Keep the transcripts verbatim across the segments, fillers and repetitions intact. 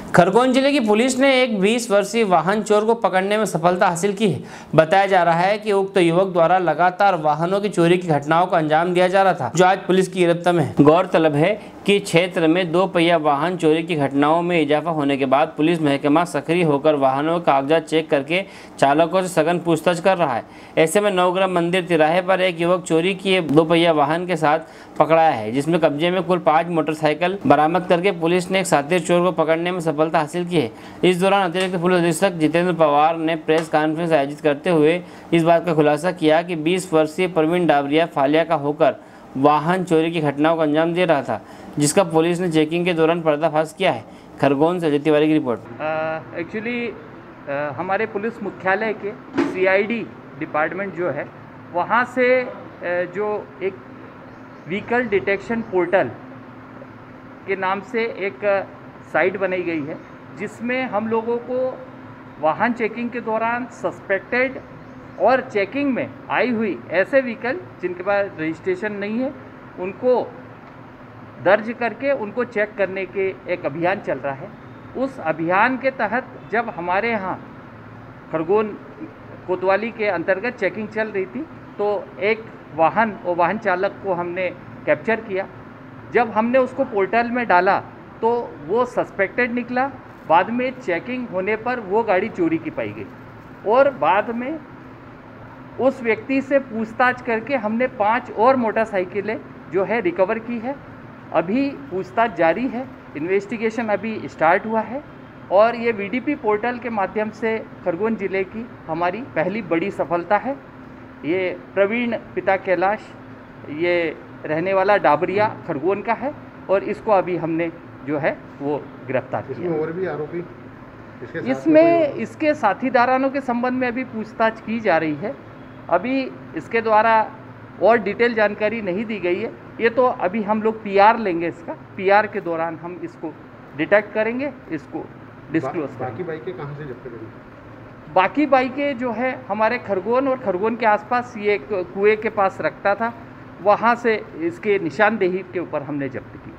खरगोन जिले की पुलिस ने एक बीस वर्षीय वाहन चोर को पकड़ने में सफलता हासिल की है। बताया जा रहा है कि उक्त युवक द्वारा लगातार वाहनों की चोरी की घटनाओं को अंजाम दिया जा रहा था, जो आज पुलिस की गिरफ्त में है। गौरतलब है कि क्षेत्र में दो पहिया वाहन चोरी की घटनाओं में इजाफा होने के बाद पुलिस महकमा सक्रिय होकर वाहनों के कागजात चेक करके चालकों से सघन पूछताछ कर रहा है। ऐसे में नवग्रह मंदिर तिराहे पर एक युवक चोरी किए दो पहिया वाहन के साथ पकड़ाया है, जिसमें कब्जे में कुल पाँच मोटरसाइकिल बरामद करके पुलिस ने एक शातिर चोर को पकड़ने में सफलता हासिल की है। इस दौरान अतिरिक्त पुलिस अधीक्षक जितेंद्र पवार ने प्रेस कॉन्फ्रेंस आयोजित करते हुए इस बात का खुलासा किया कि बीस वर्षीय प्रवीण डाबरिया फालिया का होकर वाहन चोरी की घटनाओं को अंजाम दे रहा था, जिसका पुलिस ने चेकिंग के दौरान पर्दाफाश किया है। खरगोन से अजय तिवारी की रिपोर्ट। एक्चुअली हमारे पुलिस मुख्यालय के सीआईडी डिपार्टमेंट जो है, वहाँ से uh, जो एक व्हीकल डिटेक्शन पोर्टल के नाम से एक साइट बनाई गई है, जिसमें हम लोगों को वाहन चेकिंग के दौरान सस्पेक्टेड और चेकिंग में आई हुई ऐसे व्हीकल जिनके पास रजिस्ट्रेशन नहीं है, उनको दर्ज करके उनको चेक करने के एक अभियान चल रहा है। उस अभियान के तहत जब हमारे यहाँ खरगोन कोतवाली के अंतर्गत चेकिंग चल रही थी, तो एक वाहन और वाहन चालक को हमने कैप्चर किया। जब हमने उसको पोर्टल में डाला तो वो सस्पेक्टेड निकला। बाद में चेकिंग होने पर वो गाड़ी चोरी की पाई गई और बाद में उस व्यक्ति से पूछताछ करके हमने पांच और मोटरसाइकिलें जो है रिकवर की है। अभी पूछताछ जारी है, इन्वेस्टिगेशन अभी स्टार्ट हुआ है और ये वीडीपी पोर्टल के माध्यम से खरगोन ज़िले की हमारी पहली बड़ी सफलता है। ये प्रवीण पिता कैलाश, ये रहने वाला डाबरिया खरगोन का है और इसको अभी हमने जो है वो गिरफ्तार किया। इसमें और भी आरोपी इसके इसमें इसके साथीदारों के संबंध में अभी पूछताछ की जा रही है। अभी इसके द्वारा और डिटेल जानकारी नहीं दी गई है। ये तो अभी हम लोग पीआर लेंगे, इसका पीआर के दौरान हम इसको डिटेक्ट करेंगे, इसको डिस्क्लोज बा, बाकी बाइकें कहाँ से जब्त करेंगे? बाकी बाइकें जो है हमारे खरगोन और खरगोन के आसपास ये कुएं के पास रखता था, वहाँ से इसके निशानदेही के ऊपर हमने जब्त की।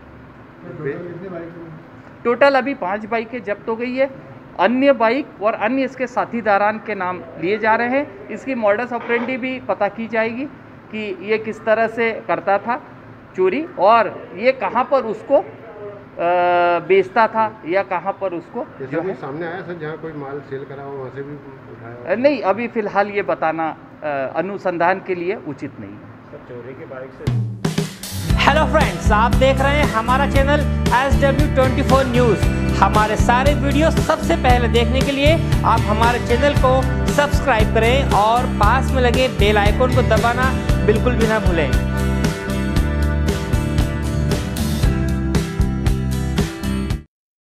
टोटल अभी पाँच बाइकें जब्त हो गई है। अन्य बाइक और अन्य इसके साथीदारान के नाम लिए जा रहे हैं। इसकी मॉडस ऑपरेंडी भी पता की जाएगी कि ये किस तरह से करता था चोरी और ये कहाँ पर उसको बेचता था या कहाँ पर उसको जो है सामने आया सर, जहाँ कोई माल सेल करा हो वहाँ से भी उठाया? नहीं, अभी फिलहाल ये बताना अनुसंधान के लिए उचित नहीं है। चोरी के बाइक से। हेलो फ्रेंड्स, आप देख रहे हैं हमारा channel S W twenty four news. हमारे सारे वीडियो सबसे पहले देखने के लिए आप हमारे चैनल को सब्सक्राइब करें और पास में लगे बेल आइकन को दबाना बिल्कुल भी ना भूलें।